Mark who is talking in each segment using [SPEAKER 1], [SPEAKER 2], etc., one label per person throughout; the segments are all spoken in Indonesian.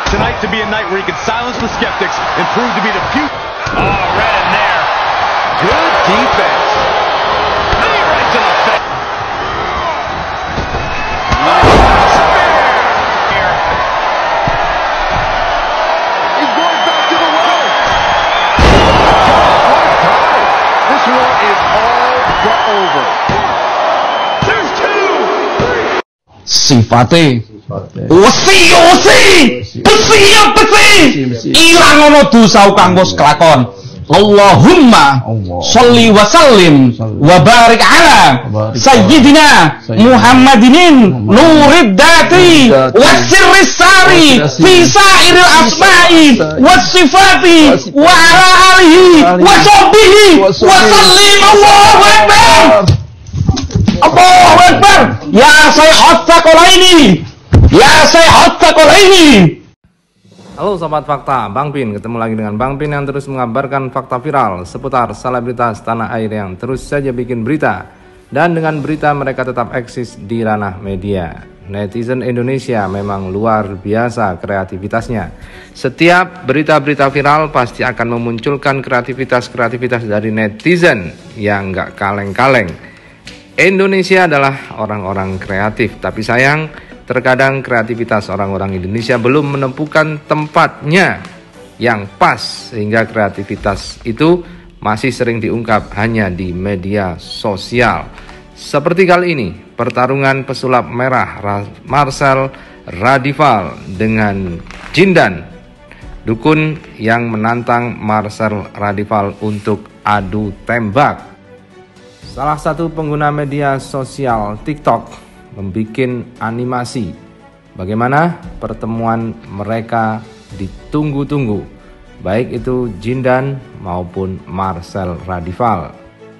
[SPEAKER 1] Tonight to be a night where he can silence the skeptics and prove to be the future. Oh, right in there. Good defense. Knee right to the face. He's going back to the well. This one is all but over. There's two.
[SPEAKER 2] Sifate besi ilang ono dosa kang wis kelakon. Allahumma sholli wa sallim wa barik ala sayyidina Muhammadin nurid dati wasirris sari fi sa'iril asma'i was sifati wa ala alihi wa sahbihi wa sallim. Allahu akbar, Allahu akbar. Ya sayhat taqalaini, ya sayhat taqalaini.
[SPEAKER 3] Halo Sobat Fakta, Bang Pin ketemu lagi dengan Bang Pin yang terus mengabarkan fakta viral seputar selebritas tanah air yang terus saja bikin berita. Dan dengan berita mereka tetap eksis di ranah media. Netizen Indonesia memang luar biasa kreativitasnya. Setiap berita-berita viral pasti akan memunculkan kreativitas dari netizen yang gak kaleng-kaleng. Indonesia adalah orang-orang kreatif, tapi sayang terkadang kreativitas orang-orang Indonesia belum menemukan tempatnya yang pas, sehingga kreativitas itu masih sering diungkap hanya di media sosial. Seperti kali ini, pertarungan pesulap merah Marcel Radival dengan Jindan, dukun yang menantang Marcel Radival untuk adu tembak. Salah satu pengguna media sosial TikTok membuat animasi bagaimana pertemuan mereka ditunggu-tunggu, baik itu Jindan maupun Marcel Radival.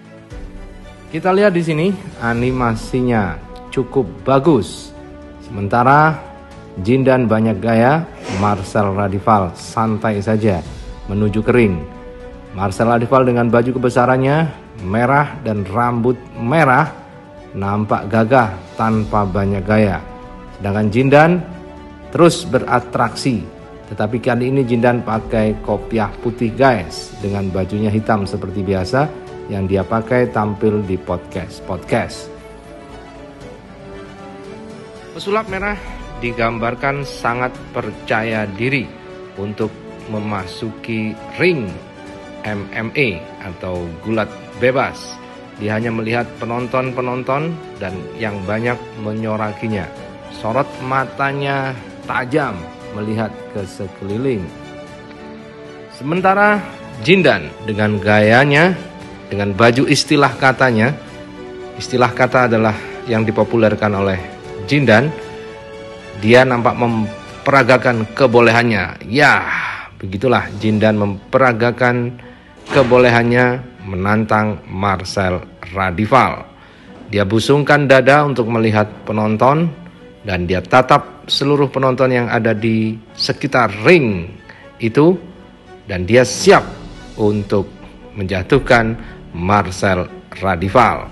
[SPEAKER 3] Kita lihat di sini animasinya cukup bagus. Sementara Jindan banyak gaya, Marcel Radival santai saja menuju kering. Marcel Radival dengan baju kebesarannya merah dan rambut merah nampak gagah tanpa banyak gaya. Sedangkan Jindan terus beratraksi. Tetapi kali ini Jindan pakai kopiah putih guys, dengan bajunya hitam seperti biasa yang dia pakai tampil di podcast. Pesulap merah digambarkan sangat percaya diri untuk memasuki ring MMA atau gulat bebas. Dia hanya melihat penonton dan yang banyak menyorakinya. Sorot matanya tajam melihat ke sekeliling. Sementara Jindan dengan gayanya, dengan baju istilah katanya, istilah kata adalah yang dipopulerkan oleh Jindan. Dia nampak memperagakan kebolehannya. Ya, begitulah Jindan memperagakan kebolehannya menantang Marcel Radival. Dia busungkan dada untuk melihat penonton dan dia tatap seluruh penonton yang ada di sekitar ring itu, dan dia siap untuk menjatuhkan Marcel Radival.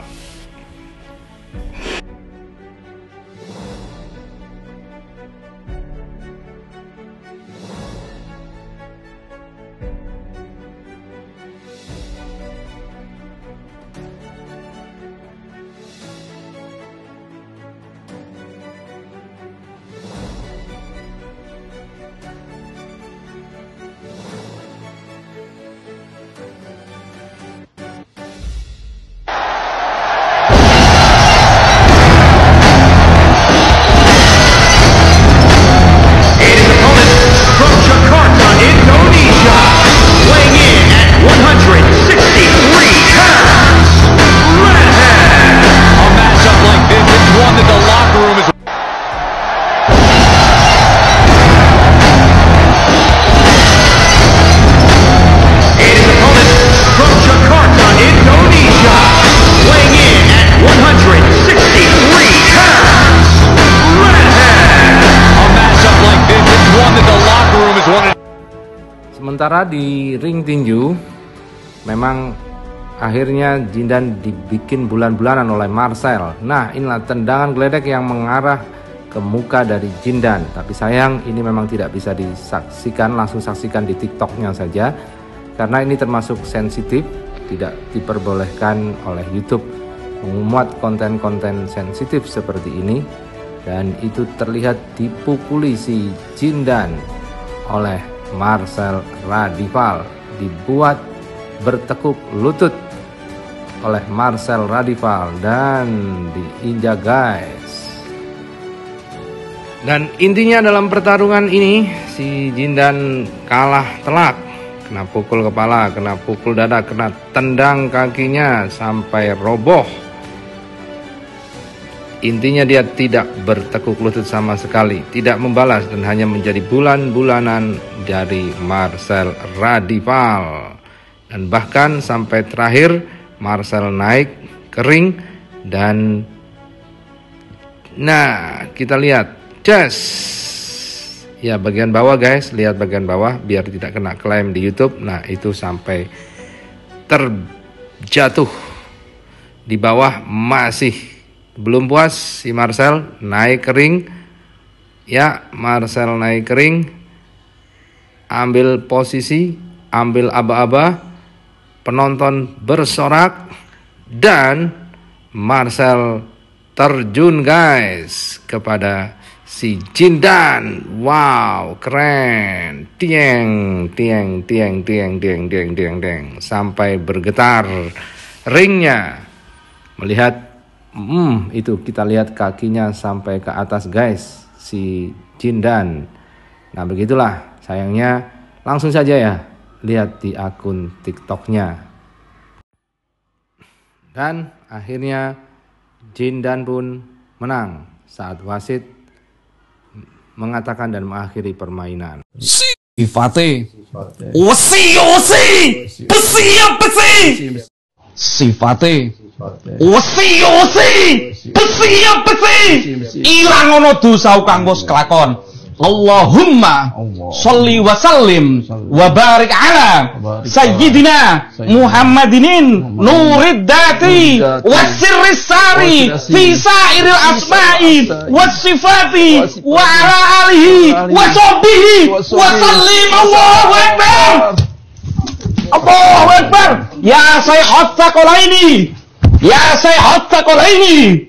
[SPEAKER 3] Sementara di ring tinju, memang akhirnya Jindan dibikin bulan-bulanan oleh Marcel. Nah, inilah tendangan geledek yang mengarah ke muka dari Jindan. Tapi sayang ini memang tidak bisa disaksikan, langsung saksikan di TikToknya saja, karena ini termasuk sensitif, tidak diperbolehkan oleh YouTube memuat konten-konten sensitif seperti ini. Dan itu terlihat dipukuli si Jindan oleh Marcel Radival, dibuat bertekuk lutut oleh Marcel Radival dan diinjak guys. Dan intinya dalam pertarungan ini si Jindan kalah telak, kena pukul kepala, kena pukul dada, kena tendang kakinya sampai roboh. Intinya dia tidak bertekuk lutut sama sekali, tidak membalas, dan hanya menjadi bulan-bulanan dari Marcel Radival. Dan bahkan sampai terakhir Marcel naik kering dan nah kita lihat ya bagian bawah guys, lihat bagian bawah biar tidak kena klaim di YouTube. Nah itu sampai terjatuh di bawah, masih belum puas si Marcel naik kering. Ya Marcel naik kering, ambil posisi, ambil aba-aba, penonton bersorak dan Marcel terjun guys kepada si Jindan. Wow, keren. Tieng tieng tieng tieng tieng tieng tieng tieng sampai bergetar ringnya. Melihat itu kita lihat kakinya sampai ke atas guys si Jindan. Nah begitulah, sayangnya langsung saja ya lihat di akun TikToknya. Dan akhirnya Jindan pun menang saat wasit mengatakan dan mengakhiri permainan.
[SPEAKER 2] Sifate osi besi. Sifate osi besi. Ilang ono dosa kang wis kelakon. Allahumma sholli wa sallim wa barik ala sayyidina Muhammadinin nurid dati wasirris sari fi sairil asma'i was-sifati wa ala alihi wa sahbihi wa sallim. Allahu akbar, Allahu akbar. Ya Syekh Hatta Qolaini, ya Syekh Hatta Qolaini.